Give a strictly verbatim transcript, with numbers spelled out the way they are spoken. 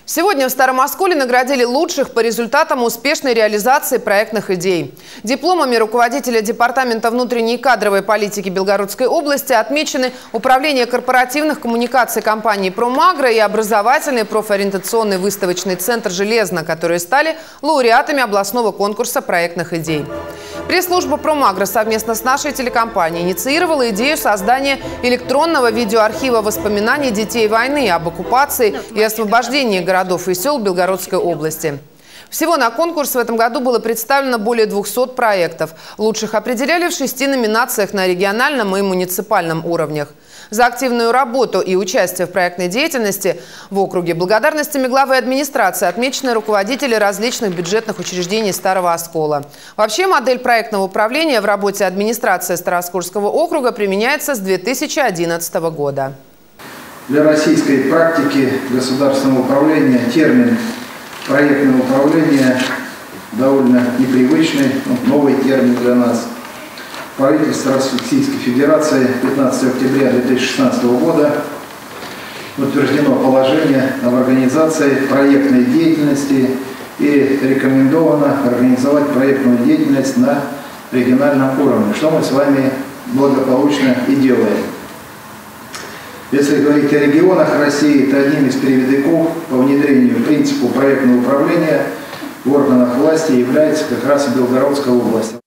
Сегодня в Старом Осколе наградили лучших по результатам успешной реализации проектных идей. Дипломами руководителя Департамента внутренней и кадровой политики Белгородской области отмечены Управление корпоративных коммуникаций компании «Промагро» и образовательный профориентационный выставочный центр «Железно», которые стали лауреатами областного конкурса проектных идей. Пресс-служба «Промагро» совместно с нашей телекомпанией инициировала идею создания электронного видеоархива воспоминаний детей войны об оккупации и освобождении городов и сел Белгородской области. Всего на конкурс в этом году было представлено более двухсот проектов. Лучших определяли в шести номинациях на региональном и муниципальном уровнях. За активную работу и участие в проектной деятельности в округе благодарностями главы администрации отмечены руководители различных бюджетных учреждений Старого Оскола. Вообще модель проектного управления в работе администрации Старооскольского округа применяется с две тысячи одиннадцатого года. Для российской практики государственного управления термин «проектное управление» довольно непривычный, новый термин для нас. Правительство Российской Федерации пятнадцатого октября две тысячи шестнадцатого года утверждено положение об организации проектной деятельности и рекомендовано организовать проектную деятельность на региональном уровне, что мы с вами благополучно и делаем. Если говорить о регионах России, то одним из передовиков по внедрению принципу проектного управления в органах власти является как раз и Белгородская область.